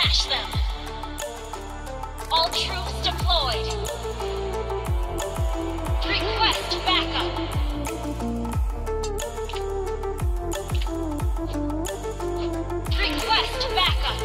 Smash them! All troops deployed! Request backup! Request backup!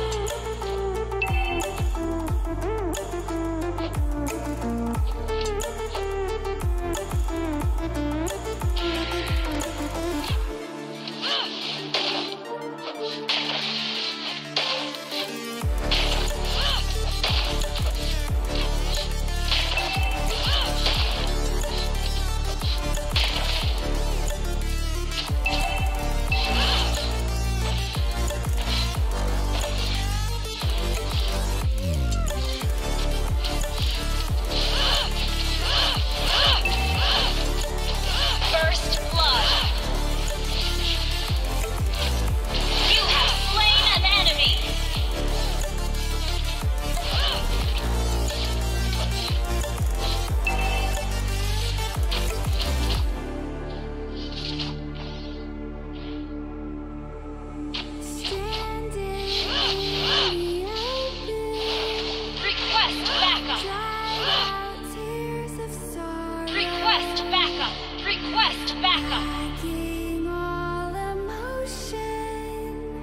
Request backup! Lacking all emotion,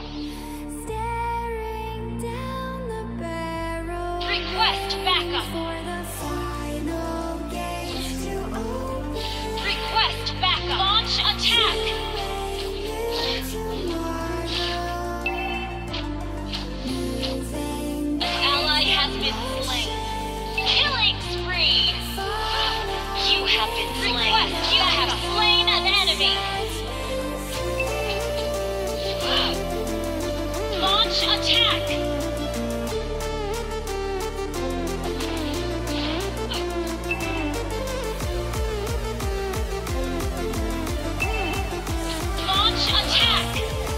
staring down the barrel. Request backup! For the final gate to open. Request backup! Launch attack! An ally has been slain. Killing spree! You have been slain. You have slain an enemy. Launch attack. Launch attack.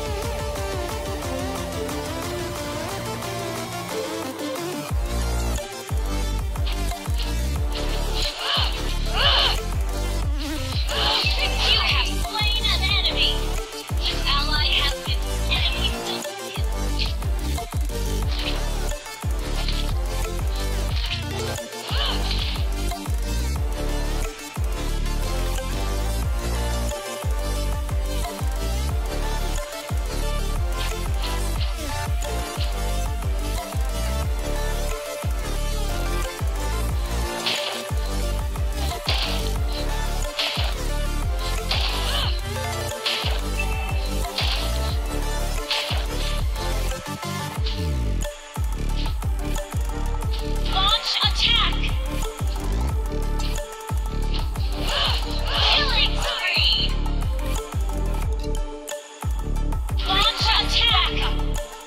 You have slain an enemy! An ally has been enemy Launch attack! Killing spree! Launch attack!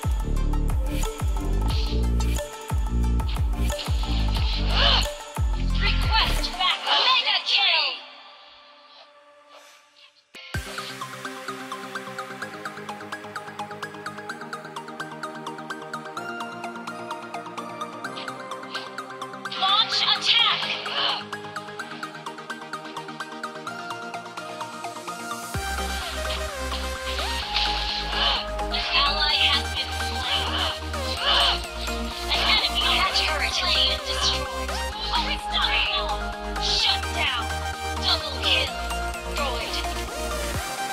Request backup! Mega kill! Launch attack! An ally has been slain. An enemy turret slain and destroyed. Unstoppable! Shut down! Double kill! Destroyed.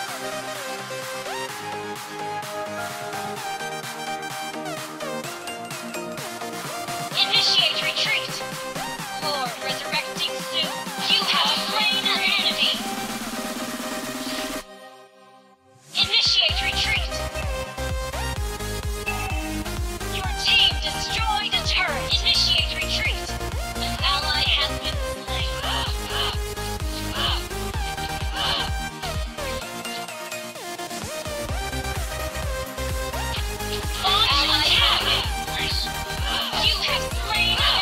Initiate retreat! Lord resurrecting soon. You have slain an enemy. Initiate retreat! Your team destroyed a turret. Initiate retreat! An ally has been slain. Launch attack! You have slain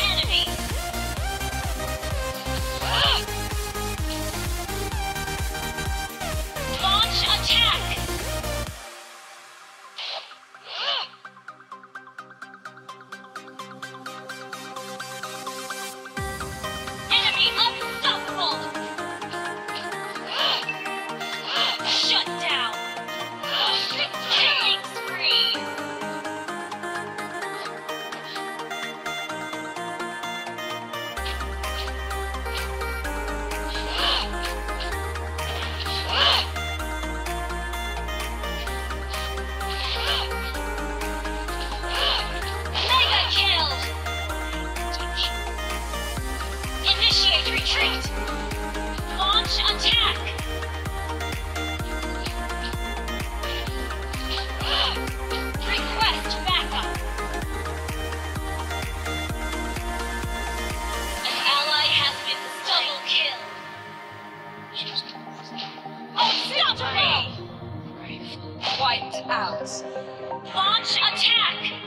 wiped out. Launch attack!